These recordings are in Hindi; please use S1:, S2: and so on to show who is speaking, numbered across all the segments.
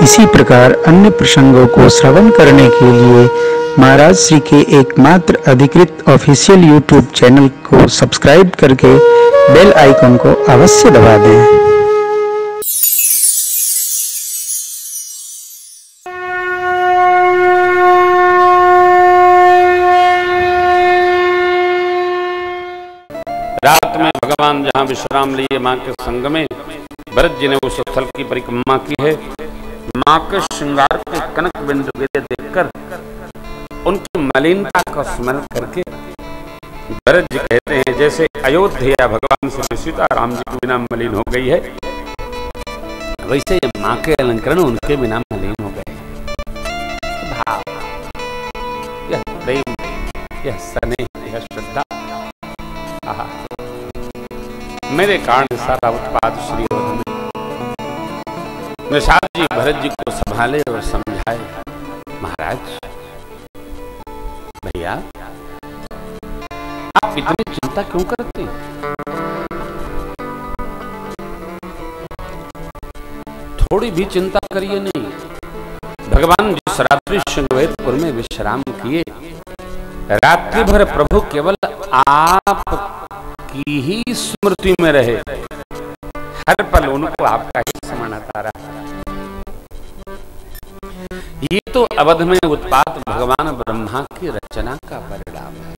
S1: इसी प्रकार अन्य प्रसंगों को श्रवण करने के लिए महाराज श्री के एकमात्र अधिकृत ऑफिशियल यूट्यूब चैनल को सब्सक्राइब करके बेल आइकन को अवश्य दबा दें।
S2: रात में भगवान जहाँ विश्राम लिए माँ के संग में भरत जी ने उस स्थल की परिक्रमा की है। माँ के श्रृंगार के कनक बिंदु गिरे देखकर उनकी मलिनता को स्मरण करके भरत जी कहते हैं जैसे अयोध्या भगवान से सीता राम जी के बिना मलिन हो गई है, वैसे माँ के अलंकरण उनके बिना मलिन हो गए। भाव, यह प्रेम, यह स्नेह, यह श्रद्धा मेरे कारण सारा उत्पाद श्री अवध में। निषाद जी भरत जी को संभाले और समझाए, महाराज भैया आप इतनी चिंता क्यों करते? थोड़ी भी चिंता करिए नहीं। भगवान जिस रात्रि श्रृंगवेरपुर में विश्राम किए, रात्रि भर प्रभु केवल आप की ही स्मृति में रहे, हर पल उनको आपका ही स्मरण आता रहा। ये तो अवध में उत्पात भगवान ब्रह्मा की रचना का परिणाम है।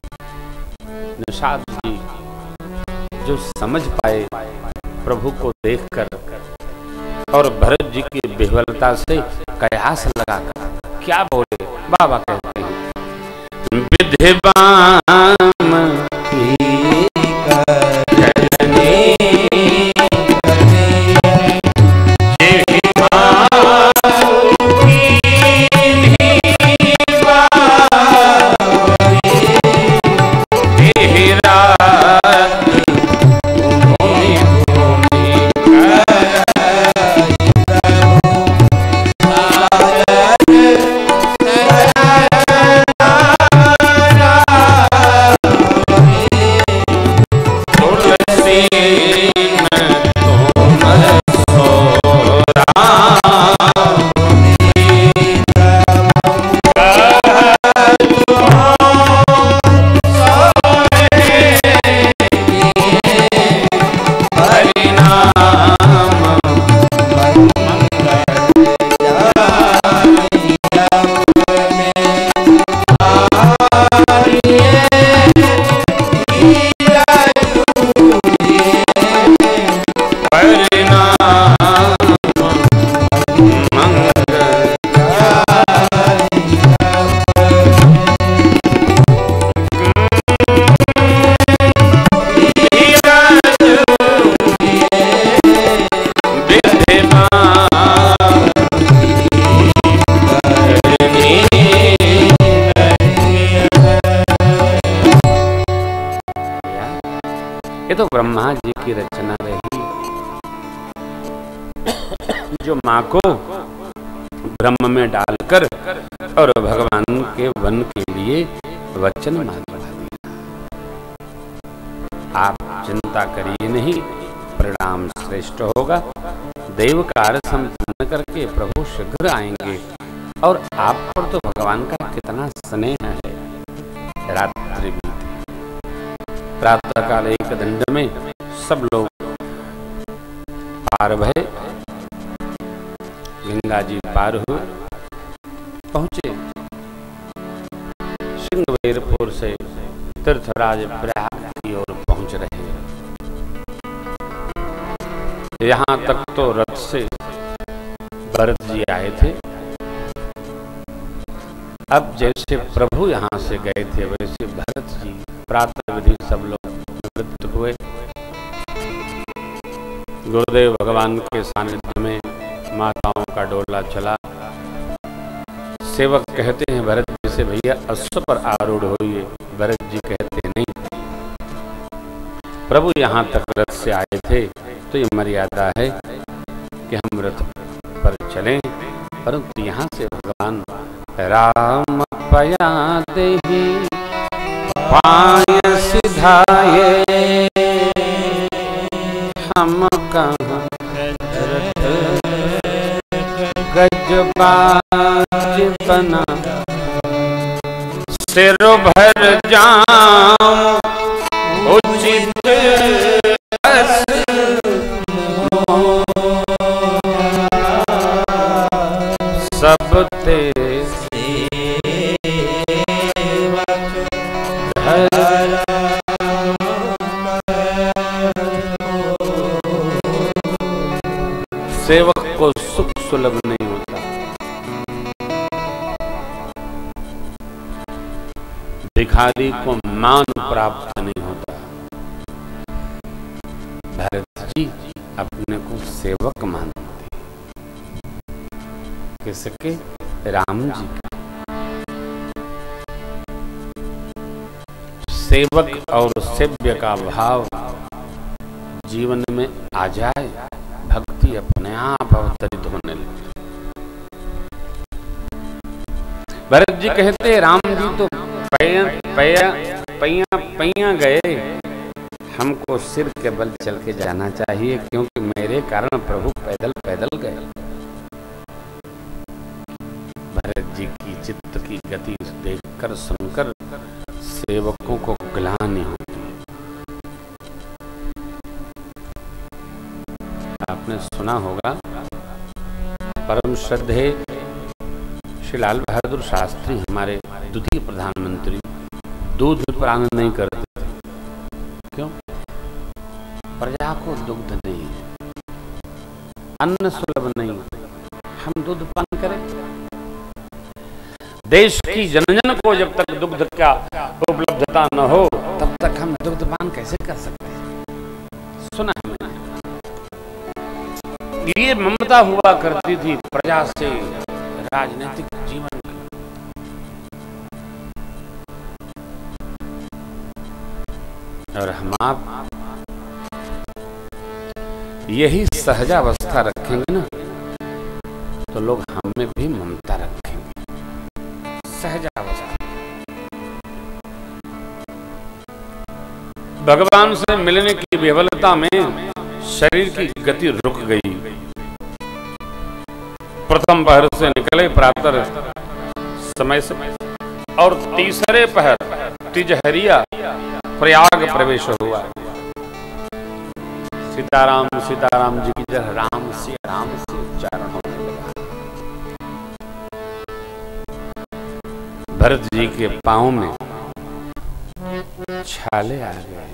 S2: निषाद जी जो समझ पाए प्रभु को देखकर और भरत जी की विह्वलता से कयास लगाकर क्या बोले, बाबा कहते हैं विधिवान तो ब्रह्मा जी की रचना रही, जो माँ को ब्रह्म में डालकर और भगवान के वन के लिए वचन मांगा दिया। आप चिंता करिए नहीं, परिणाम श्रेष्ठ होगा। देव कार्य संपन्न करके प्रभु शीघ्र आएंगे और आप पर तो भगवान का कितना स्नेह है। रात्रि बीती, प्रातः काल एक दंड में सब लोग पार भये, गंगा जी पार हुए, पहुंचे श्रृंगवेरपुर से तीर्थराज प्रयाग की ओर पहुंच रहे। यहां तक तो रथ से भरत जी आए थे। अब जैसे प्रभु यहां से गए थे, वैसे भरत जी प्रातः विधि सब लोग निवृत्त हुए। गुरुदेव भगवान के सानिध्य में माताओं का डोला चला। सेवक कहते हैं भरत जी से, भैया अश्व पर आरूढ़ होइए। भरत जी कहते नहीं, प्रभु यहाँ तक रथ से आए थे तो ये मर्यादा है कि हम रथ पर चलें, परंतु यहाँ से भगवान राम पया देहि पाय सिधाए, हम कहाँ बाज बना सिर भर जाऊं उचित अस सब ते सेवक को सुख सुलभ नहीं होता। भिखारी को मान प्राप्त नहीं होता। भरत जी अपने को सेवक मानते, किसके? राम जी का। सेवक और सेव्य का भाव जीवन में आ जाए, भक्ति अपने आप अवतरित होने लगे। भरत जी कहते राम जी तो पैया गए, हमको सिर के बल चल के जाना चाहिए, क्योंकि मेरे कारण प्रभु पैदल पैदल गए। भरत जी की चित्त की गति देखकर सुनकर सेवकों को ग्लानि होती है। आपने सुना होगा परम श्रद्धेय श्री लाल बहादुर शास्त्री हमारे द्वितीय प्रधानमंत्री दूध पान नहीं करते थे। क्यों? प्रजा को दुग्ध नहीं, अन्न सुलभ नहीं, हम दूध पान करें? देश की जनजन को जब तक दुग्ध का उपलब्धता न हो तब तक हम दुग्ध पान कैसे कर सकते हैं? सुना है मैंने। ये ममता हुआ करती थी प्रजा से राजनीतिक जीवन की। और हम आप यही सहजावस्था रखेंगे ना, तो लोग हमें भी ममता रखेंगे। सहजावस्था। भगवान से मिलने की विफलता में शरीर की गति रुक गई। प्रथम पहर से निकले प्रातः समय से, और तीसरे पहर तिजहरिया प्रयाग प्रवेश हुआ। सीताराम सीताराम जी की जय, राम से उच्चारण होने लगा। भरत जी के पांव में छाले आ गए।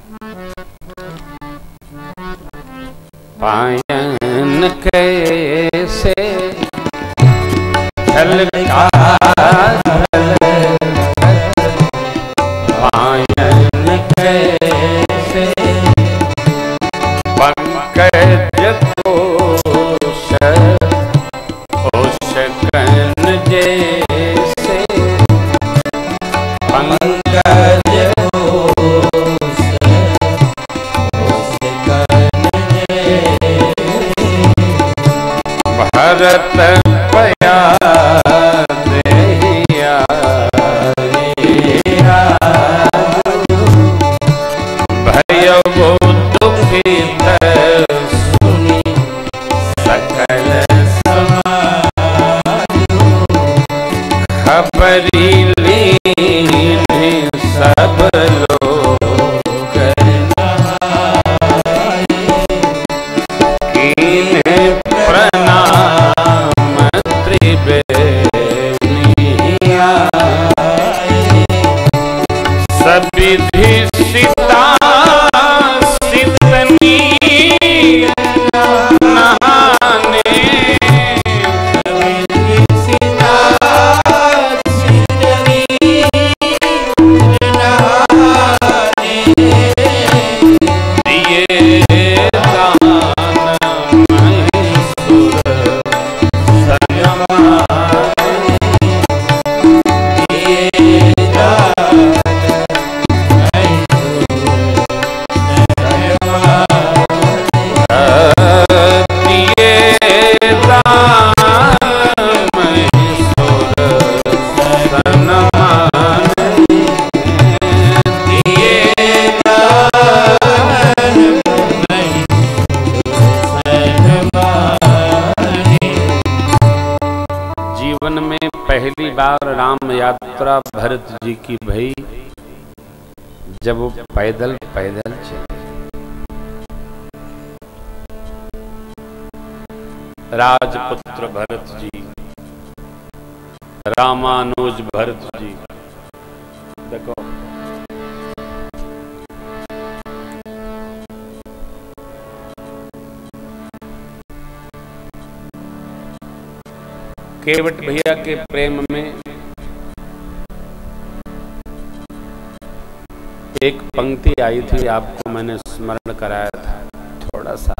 S2: पायन कैसे झलका पायन कैसे पंकज कोश ओशकन जैसे पंकज भरत पया देहिया भय वो दुखित सुनी सकल खबरी लीनी सब लोग विधि सीता सितनी नहाने सीता बार राम यात्रा भरत जी की भई जब वो पैदल पैदल चले। राजपुत्र भरत जी, रामानुज भरत जी, देखो केवट भैया के प्रेम में एक पंक्ति आई थी, आपको मैंने स्मरण कराया था थोड़ा सा।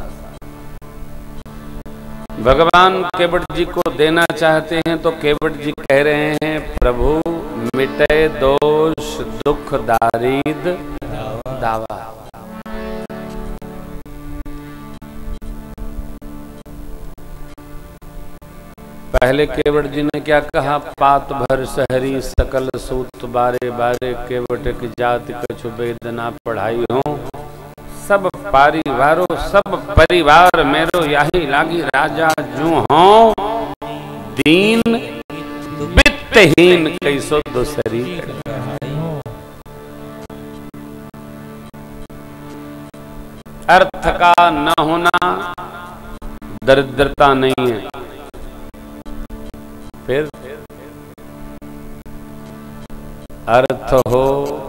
S2: भगवान केवट जी को देना चाहते हैं तो केवट जी कह रहे हैं, प्रभु मिटे दोष दुख दारिद दावा। पहले केवट जी ने क्या कहा, पात भर सहरी सकल सूत बारे बारे, केवट की जाति कछु वेद ना पढ़ाई हो, सब परिवारो सब परिवार मेरो यही लागी, राजा जो हो दीन वित्तहीन कैसो दूसरी। अर्थ का न होना दरिद्रता नहीं है, फिर अर्थ हो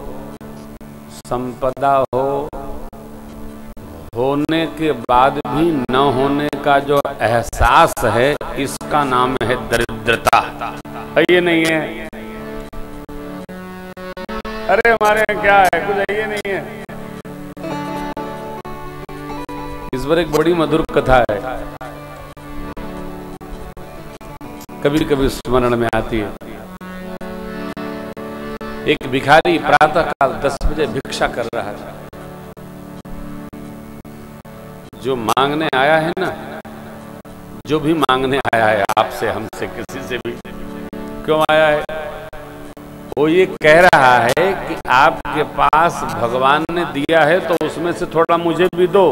S2: संपदा हो, होने के बाद भी न होने का जो एहसास है इसका नाम है दरिद्रता। ये नहीं है, अरे हमारे यहाँ क्या है, कुछ ये नहीं है। इस पर एक बड़ी मधुर कथा है, कभी कभी स्मरण में आती है। एक भिखारी प्रातः काल 10 बजे भिक्षा कर रहा था। जो मांगने आया है ना, जो भी मांगने आया है आपसे, हमसे, किसी से भी क्यों आया है, वो ये कह रहा है कि आपके पास भगवान ने दिया है तो उसमें से थोड़ा मुझे भी दो।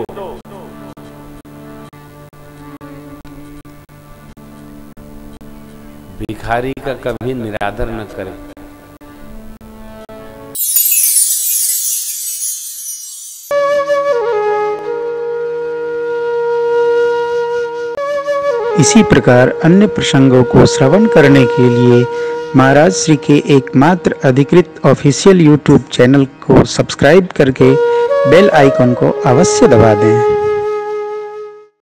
S2: भिखारी का कभी निरादर न करें।
S1: इसी प्रकार अन्य प्रसंगों को श्रवण करने के लिए महाराज श्री के एकमात्र अधिकृत ऑफिशियल YouTube चैनल को सब्सक्राइब करके बेल आइकन को अवश्य दबा दें।